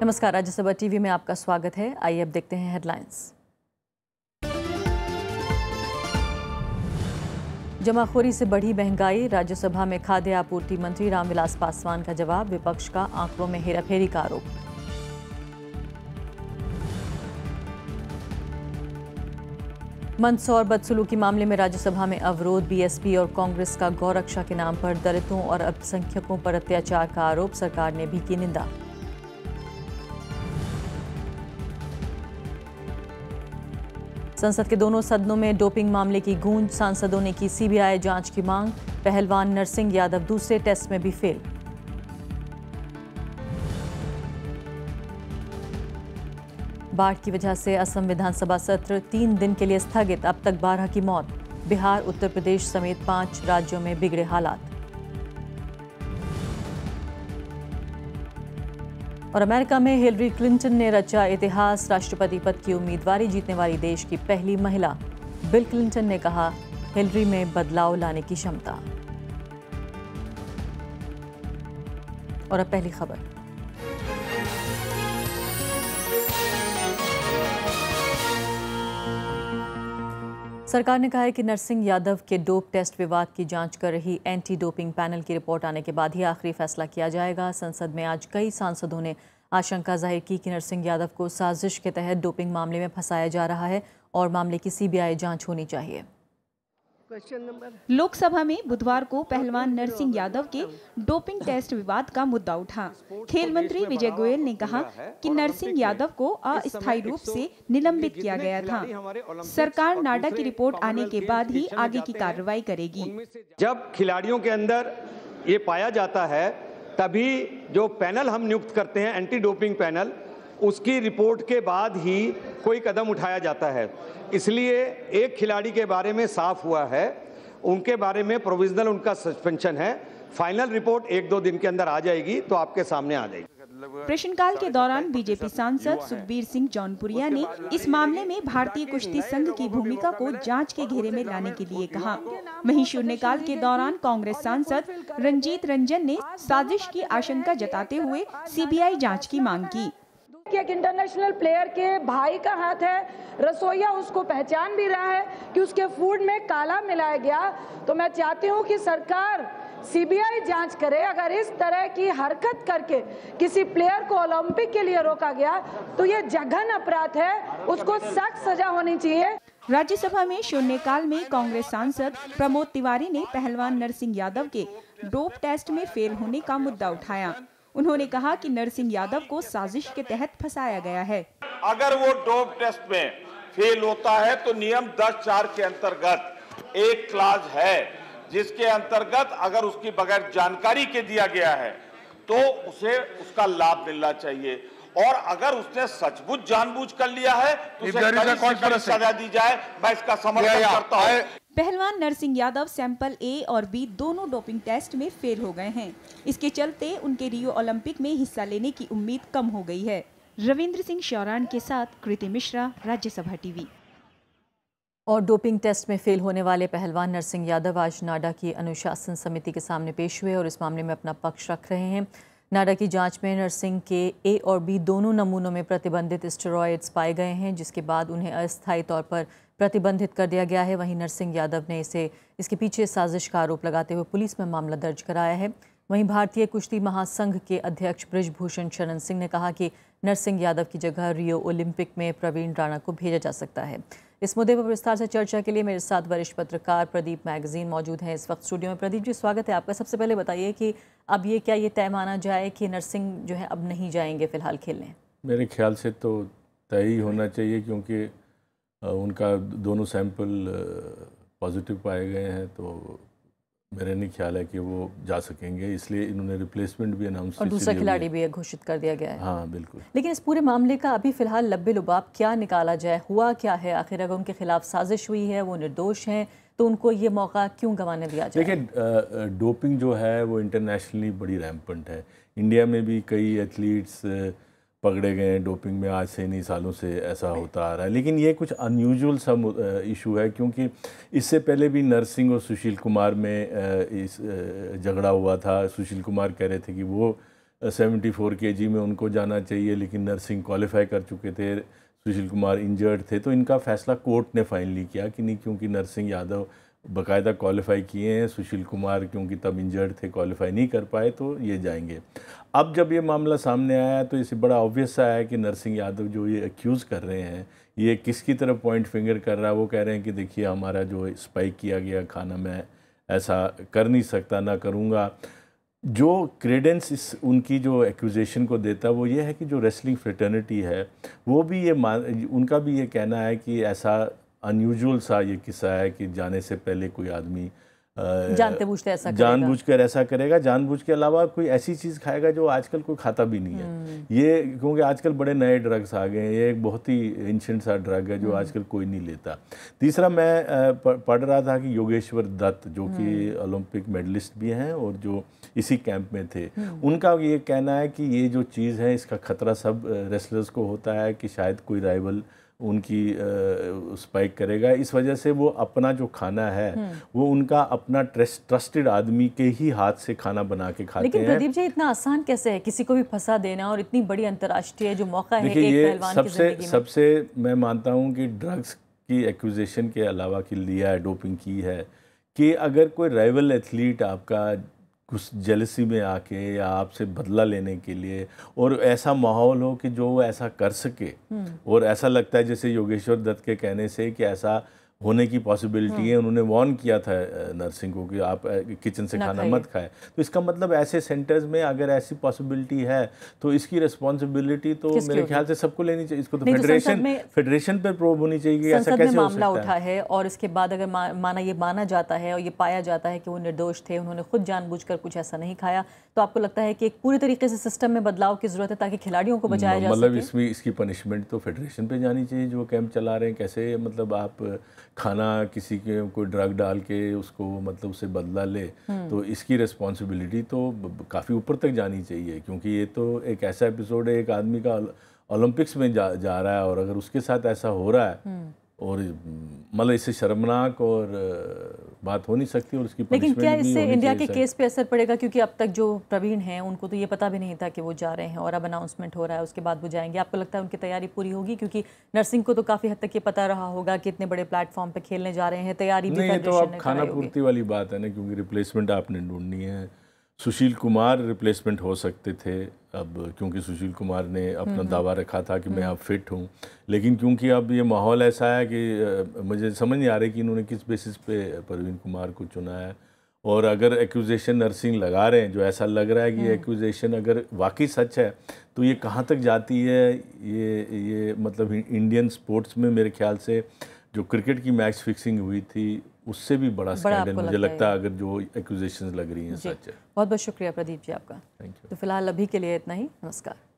नमस्कार, राज्यसभा टीवी में आपका स्वागत है। आइए अब देखते हैं हेडलाइंस। जमाखोरी से बढ़ी महंगाई, राज्यसभा में खाद्य आपूर्ति मंत्री रामविलास पासवान का जवाब, विपक्ष का आंकड़ों में हेराफेरी का आरोप। मंदसौर बदसलूकी मामले में राज्यसभा में अवरोध, बीएसपी और कांग्रेस का गौरक्षा के नाम पर दलितों और अल्पसंख्यकों पर अत्याचार का आरोप, सरकार ने भी की निंदा। संसद के दोनों सदनों में डोपिंग मामले की गूंज, सांसदों ने की सीबीआई जांच की मांग, पहलवान नरसिंह यादव दूसरे टेस्ट में भी फेल। बाढ़ की वजह से असम विधानसभा सत्र 3 दिन के लिए स्थगित, अब तक 12 की मौत। बिहार, उत्तर प्रदेश समेत 5 राज्यों में बिगड़े हालात। और अमेरिका में हिलरी क्लिंटन ने रचा इतिहास, राष्ट्रपति पद की उम्मीदवारी जीतने वाली देश की पहली महिला। बिल क्लिंटन ने कहा, हिलरी में बदलाव लाने की क्षमता। और अब पहली खबर। सरकार ने कहा है कि नरसिंह यादव के डोप टेस्ट विवाद की जांच कर रही एंटी डोपिंग पैनल की रिपोर्ट आने के बाद ही आखिरी फैसला किया जाएगा। संसद में आज कई सांसदों ने आशंका जाहिर की कि नरसिंह यादव को साजिश के तहत डोपिंग मामले में फंसाया जा रहा है और मामले की सीबीआई जांच होनी चाहिए। लोकसभा में बुधवार को पहलवान नरसिंह यादव के डोपिंग टेस्ट विवाद का मुद्दा उठा। खेल मंत्री विजय गोयल ने कहा कि नरसिंह यादव को अस्थायी रूप से निलंबित किया गया था। सरकार नाडा की रिपोर्ट आने के बाद ही आगे की कार्रवाई करेगी। जब खिलाड़ियों के अंदर ये पाया जाता है तभी जो पैनल हम नियुक्त करते हैं, एंटी डोपिंग पैनल, उसकी रिपोर्ट के बाद ही कोई कदम उठाया जाता है। इसलिए एक खिलाड़ी के बारे में साफ हुआ है, उनके बारे में प्रोविजनल उनका सस्पेंशन है। फाइनल रिपोर्ट 1-2 दिन के अंदर आ जाएगी तो आपके सामने आ जाएगी। प्रश्नकाल के दौरान बीजेपी सांसद सुखबीर सिंह जौनपुरिया ने इस मामले में भारतीय कुश्ती संघ की भूमिका को जांच के घेरे में लाने के लिए कहा। वहीं शून्यकाल के दौरान कांग्रेस सांसद रंजीत रंजन ने साजिश की आशंका जताते हुए सीबीआई जांच की मांग की। एक इंटरनेशनल प्लेयर के भाई का हाथ है, रसोइया उसको पहचान भी रहा है कि उसके फूड में काला मिलाया गया। तो मैं चाहती हूं कि सरकार सीबीआई जांच करे। अगर इस तरह की हरकत करके किसी प्लेयर को ओलंपिक के लिए रोका गया तो ये जघन्य अपराध है, उसको सख्त सजा होनी चाहिए। राज्यसभा में शून्यकाल में कांग्रेस सांसद प्रमोद तिवारी ने पहलवान नरसिंह यादव के डोप टेस्ट में फेल होने का मुद्दा उठाया। उन्होंने कहा कि नरसिंह यादव को साजिश के तहत फंसाया गया है। अगर वो डोप टेस्ट में फेल होता है तो नियम 10(4) के अंतर्गत एक क्लाज है जिसके अंतर्गत अगर उसकी बगैर जानकारी के दिया गया है तो उसे उसका लाभ मिलना चाहिए, और अगर उसने सचमुच जानबूझ कर लिया है तो उसे कड़ी सजा दी जाए। मैं इसका समर्थन करता हूं। पहलवान नरसिंह यादव सैंपल ए और बी दोनों डोपिंग टेस्ट में फेल हो गए हैं। इसके चलते उनके रियो ओलंपिक में हिस्सा लेने की उम्मीद कम हो गई है। रविंद्र सिंह शौरान के साथ कृति मिश्रा, राज्यसभा टीवी। और डोपिंग टेस्ट में फेल होने वाले पहलवान नरसिंह यादव आज नाडा की अनुशासन समिति के सामने पेश हुए और इस मामले में अपना पक्ष रख रहे हैं। नाडा की जांच में नरसिंह के ए और बी दोनों नमूनों में प्रतिबंधित स्टेरॉयड्स पाए गए हैं, जिसके बाद उन्हें अस्थायी तौर पर प्रतिबंधित कर दिया गया है। वहीं नरसिंह यादव ने इसके पीछे साजिश का आरोप लगाते हुए पुलिस में मामला दर्ज कराया है। वहीं भारतीय कुश्ती महासंघ के अध्यक्ष बृजभूषण शरण सिंह ने कहा कि नरसिंह यादव की जगह रियो ओलंपिक में प्रवीण राणा को भेजा जा सकता है। इस मुद्दे पर विस्तार से चर्चा के लिए मेरे साथ वरिष्ठ पत्रकार प्रदीप मैगजीन मौजूद हैं इस वक्त स्टूडियो में। प्रदीप जी, स्वागत है आपका। सबसे पहले बताइए कि अब ये तय माना जाए कि नरसिंह जो है अब नहीं जाएंगे फिलहाल खेलने? मेरे ख्याल से तो तय ही होना चाहिए, क्योंकि उनका दोनों सैंपल पॉजिटिव पाए गए हैं, तो मेरा नहीं ख्याल है कि वो जा सकेंगे। इसलिए इन्होंने रिप्लेसमेंट भी अनाउंस और दूसरा खिलाड़ी भी घोषित कर दिया गया है। हाँ बिल्कुल। लेकिन इस पूरे मामले का अभी फिलहाल लब्बे लुबाब क्या निकाला जाए, हुआ क्या है आखिर? अगर उनके खिलाफ साजिश हुई है, वो निर्दोष हैं, तो उनको ये मौका क्यों गंवाने दिया जाए? देखिए, डोपिंग जो है वो इंटरनेशनली बड़ी रैम्पेंट है। इंडिया में भी कई एथलीट्स पकड़े गए हैं डोपिंग में, आज से इन्हीं सालों से ऐसा होता आ रहा है। लेकिन ये कुछ अनयूजुअल सा इशू है, क्योंकि इससे पहले भी नरसिंह और सुशील कुमार में इस झगड़ा हुआ था। सुशील कुमार कह रहे थे कि वो 74 kg में उनको जाना चाहिए, लेकिन नरसिंह क्वालिफाई कर चुके थे, सुशील कुमार इंजर्ड थे, तो इनका फैसला कोर्ट ने फाइनली किया कि नहीं, क्योंकि नरसिंह यादव बाकायदा क्वालिफाई किए हैं, सुशील कुमार क्योंकि तब इंजर्ड थे क्वालिफाई नहीं कर पाए, तो ये जाएंगे। अब जब ये मामला सामने आया तो इसे बड़ा ऑब्वियस सा है कि नरसिंह यादव जो ये एक्यूज़ कर रहे हैं, ये किसकी तरफ पॉइंट फिंगर कर रहा है। वो कह रहे हैं कि देखिए हमारा जो स्पाइक किया गया खाना, मैं ऐसा कर नहीं सकता, ना करूँगा। जो क्रेडेंस इस उनकी जो एक्यूजेशन को देता है वो ये है कि जो रेसलिंग फ्रेटर्निटी है वो भी ये उनका भी ये कहना है कि ऐसा अनयूजुअल सा ये किस्सा है कि जाने से पहले कोई आदमी जानबूझकर ऐसा करेगा, जानबूझ के अलावा कोई ऐसी चीज़ खाएगा जो आजकल कोई खाता भी नहीं है। ये क्योंकि आजकल बड़े नए ड्रग्स आ गए हैं, ये एक बहुत ही एंशिएंट सा ड्रग है जो आजकल कोई नहीं लेता। तीसरा, मैं पढ़ रहा था कि योगेश्वर दत्त जो कि ओलंपिक मेडलिस्ट भी हैं और जो इसी कैंप में थे, उनका ये कहना है कि ये जो चीज़ है इसका खतरा सब रेसलर्स को होता है कि शायद कोई राइवल उनकी स्पाइक करेगा, इस वजह से वो अपना जो खाना है वो उनका अपना ट्रस्टेड आदमी के ही हाथ से खाना बना के खाते हैं। लेकिन प्रदीप जी, इतना आसान कैसे है किसी को भी फंसा देना, और इतनी बड़ी अंतर्राष्ट्रीय जो मौका है एक पहलवान की जिंदगी में। सबसे मैं मानता हूँ कि ड्रग्स की एक्यूजेशन के अलावा कि लिया है, डोपिंग की है, कि अगर कोई राइवल एथलीट आपका कुछ जेलसी में आके या आपसे बदला लेने के लिए, और ऐसा माहौल हो कि जो वो ऐसा कर सके, और ऐसा लगता है जैसे योगेश्वर दत्त के कहने से कि ऐसा होने की पॉसिबिलिटी है। उन्होंने वार्न किया था नरसिंह को कि आप किचन से खाना मत खाएं, तो इसका मतलब ऐसे सेंटर्स में अगर ऐसी पॉसिबिलिटी है तो इसकी रिस्पॉन्सिबिलिटी तो मेरे ख्याल से सबको लेनी चाहिए। इसको तो फेडरेशन पे प्रोब होनी चाहिए कि ऐसा कैसे हो सकता है। मामला उठा है और इसके बाद अगर माना जाता है और ये पाया जाता है कि वो निर्दोष थे, उन्होंने खुद जानबूझकर कुछ ऐसा नहीं खाया, तो आपको लगता है कि एक पूरी तरीके से सिस्टम में बदलाव की जरूरत है ताकि खिलाड़ियों को बचाया जा सके? मतलब इसकी पनिशमेंट तो फेडरेशन पे जानी चाहिए जो कैंप चला रहे हैं। कैसे मतलब आप खाना किसी के कोई ड्रग डाल के उसको मतलब उससे बदला ले, तो इसकी रिस्पॉन्सिबिलिटी तो काफ़ी ऊपर तक जानी चाहिए, क्योंकि ये तो एक ऐसा एपिसोड है, एक आदमी का ओलंपिक्स में जा रहा है और अगर उसके साथ ऐसा हो रहा है और मतलब इससे शर्मनाक और बात हो नहीं सकती। और उसकी लेकिन क्या इससे इंडिया के केस पे असर पड़ेगा? क्योंकि अब तक जो प्रवीण हैं उनको तो ये पता भी नहीं था कि वो जा रहे हैं और अब अनाउंसमेंट हो रहा है, उसके बाद वो जाएंगे। आपको लगता है उनकी तैयारी पूरी होगी? क्योंकि नरसिंह को तो काफ़ी हद तक ये पता रहा होगा कि इतने बड़े प्लेटफॉर्म पे खेलने जा रहे हैं, तैयारी भी नहीं, तो अब खाना पूर्ति वाली बात है ना, क्योंकि रिप्लेसमेंट आपने ढूंढनी है। सुशील कुमार रिप्लेसमेंट हो सकते थे अब, क्योंकि सुशील कुमार ने अपना दावा रखा था कि मैं अब फिट हूँ, लेकिन क्योंकि अब ये माहौल ऐसा है कि मुझे समझ नहीं आ रही कि इन्होंने किस बेसिस पे प्रवीण कुमार को चुना है। और अगर एक्यूजेशन नरसिंह लगा रहे हैं, जो ऐसा लग रहा है कि एक्यूजेशन अगर वाकई सच है तो ये कहाँ तक जाती है, ये मतलब इंडियन स्पोर्ट्स में मेरे ख्याल से जो क्रिकेट की मैच फिक्सिंग हुई थी उससे भी बड़ा स्कैंडल मुझे लगता है, अगर जो एक्यूजेशंस लग रही हैं सच है। बहुत बहुत शुक्रिया प्रदीप जी आपका। Thank you. तो फिलहाल अभी के लिए इतना ही, नमस्कार।